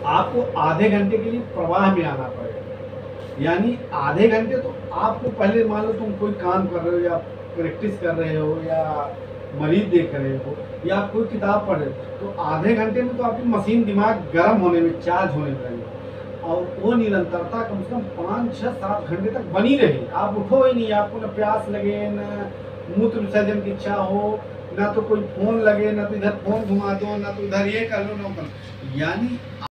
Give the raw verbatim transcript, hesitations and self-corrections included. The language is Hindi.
आपको आधे घंटे के लिए प्रवाह में आना पड़ेगा। यानी आधे घंटे तो आपको पहले मान लो तुम कोई काम कर रहे हो या प्रैक्टिस कर रहे हो या मरीज देख रहे हो या कोई किताब पढ़ रहे हो, तो आधे घंटे में तो आपकी मशीन दिमाग गर्म होने में, चार्ज होने में लगेगा। और वो निरंतरता कम से कम पाँच छः सात घंटे तक बनी रही। आप उठो ही नहीं, आपको न प्यास लगे, न मूत्र विसर्जन की इच्छा हो, ना तो कोई फ़ोन लगे, ना तो इधर फ़ोन घुमा दो, ना तो इधर ये कर लो, ना वो कर लो। यानी